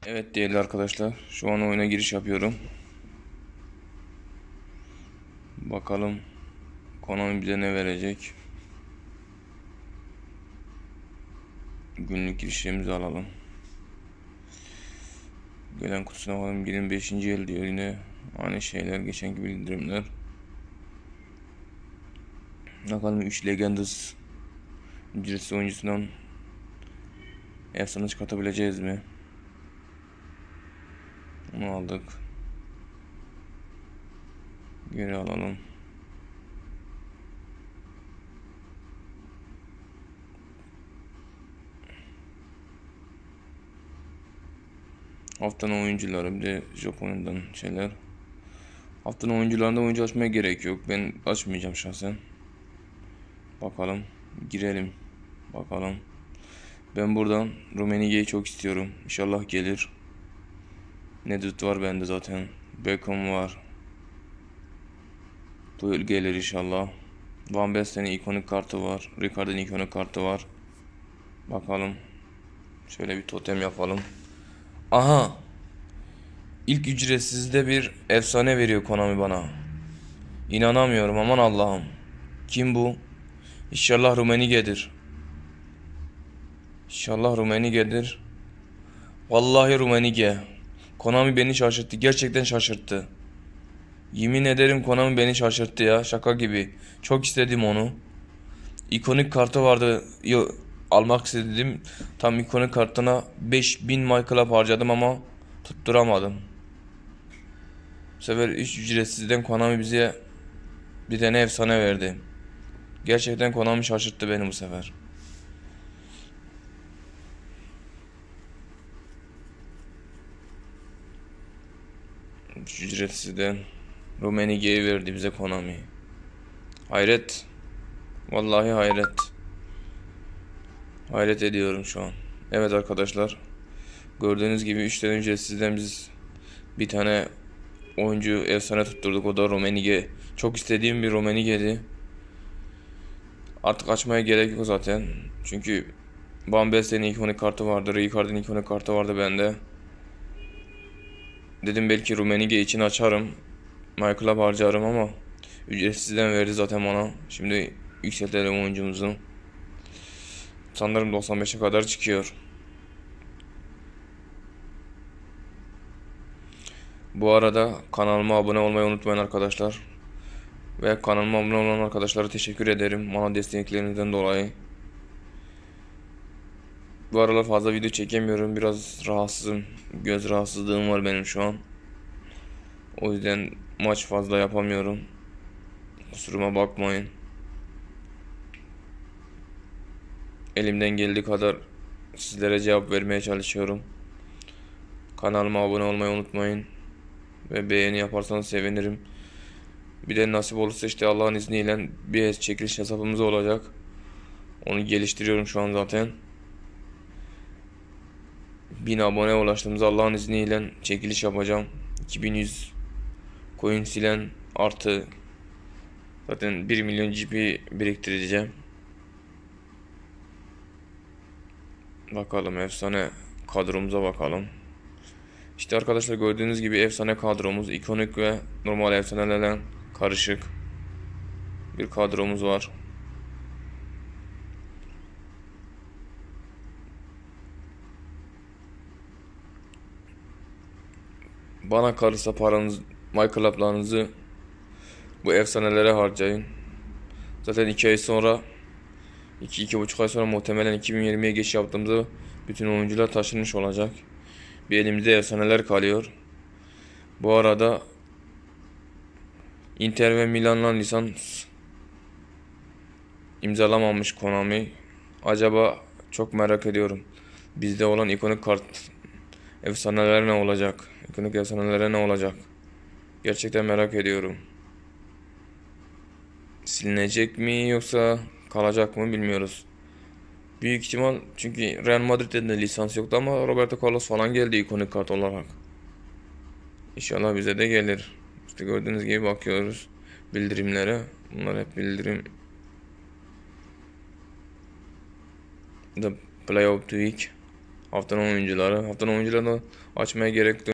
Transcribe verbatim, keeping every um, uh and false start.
Evet değerli arkadaşlar, şu an oyuna giriş yapıyorum. Bakalım Konami bize ne verecek. Günlük girişlerimizi alalım. Gelen kutusuna bakalım. yirmi beşinci yıl diyor, yine aynı şeyler, geçenki bildirimler. Bakalım üç Legendas ücretsiz oyuncusundan efsane çıkartabileceğiz mi? Onu aldık. Geri alalım. Haftanın oyuncuları, bir de Japonya'dan şeyler. Haftanın oyuncularında oyuncu açmaya gerek yok. Ben açmayacağım şahsen. Bakalım. Girelim. Bakalım. Ben buradan Rummenigge'yi çok istiyorum. İnşallah gelir. Nedved var bende zaten. Beckham var. Doyle gelir inşallah. Van Basten'in ikonik kartı var. Rijkaard'ın ikonik kartı var. Bakalım. Şöyle bir totem yapalım. Aha. İlk ücretsizde bir efsane veriyor Konami bana. İnanamıyorum, aman Allah'ım. Kim bu? İnşallah Rummenigge'dir. İnşallah Rummenigge'dir. Vallahi Rummenigge. Konami beni şaşırttı. Gerçekten şaşırttı. Yemin ederim Konami beni şaşırttı ya. Şaka gibi. Çok istedim onu. İkonik kartı vardı. Yo, almak istedim. Tam ikonik kartına beş bin My Club harcadım ama tutturamadım. Bu sefer hiç ücretsizden Konami bize bir tane efsane verdi. Gerçekten Konami şaşırttı beni bu sefer. Ücretsizden Rummenigge'yi verdi bize Konami. Hayret. Vallahi hayret. Hayret ediyorum şu an. Evet arkadaşlar. Gördüğünüz gibi üç tane ücretsizden biz bir tane oyuncu efsane tutturduk. O da Rummenigge. Çok istediğim bir Rummenigge'di. Artık açmaya gerek yok zaten. Çünkü Van Basten'in ikonik kartı vardı. Rijkaard'ın ikonik kartı vardı bende. Dedim belki Rummenigge için açarım. My Club harcarım ama ücretsizden verdi zaten bana. Şimdi yükseltelim oyuncumuzu. Sanırım doksan beşe kadar çıkıyor. Bu arada kanalıma abone olmayı unutmayın arkadaşlar. Ve kanalıma abone olan arkadaşlara teşekkür ederim bana desteklerinizden dolayı. Bu aralar fazla video çekemiyorum. Biraz rahatsızım. Göz rahatsızlığım var benim şu an. O yüzden maç fazla yapamıyorum. Kusuruma bakmayın. Elimden geldiği kadar sizlere cevap vermeye çalışıyorum. Kanalıma abone olmayı unutmayın. Ve beğeni yaparsanız sevinirim. Bir de nasip olursa işte Allah'ın izniyle bir çekiliş hesabımız olacak. Onu geliştiriyorum şu an zaten. bin abone ulaştığımızda Allah'ın izniyle çekiliş yapacağım. iki bin yüz coin silen artı zaten bir milyon G P biriktireceğim. Bakalım efsane kadromuza bakalım. İşte arkadaşlar gördüğünüz gibi efsane kadromuz ikonik ve normal efsanelerle karışık bir kadromuz var. Bana kalırsa paranız, My Club'larınızı bu efsanelere harcayın. Zaten iki ay sonra iki iki buçuk ay sonra muhtemelen iki bin yirmiye geç yaptığımızda bütün oyuncular taşınmış olacak. Bir elimizde efsaneler kalıyor. Bu arada Inter ve Milan'la lisans imzalamamış Konami. Acaba çok merak ediyorum. Bizde olan ikonik kart efsaneler ne olacak? İkonik efsanelere ne olacak? Gerçekten merak ediyorum. Silinecek mi yoksa kalacak mı bilmiyoruz. Büyük ihtimal, çünkü Real Madrid'de de lisans yoktu ama Roberto Carlos falan geldi ikonik kart olarak. İnşallah bize de gelir. İşte gördüğünüz gibi bakıyoruz bildirimlere. Bunlar hep bildirim. The Play of the Week. Haftanın oyuncuları. Haftanın oyuncuları da açmaya gerek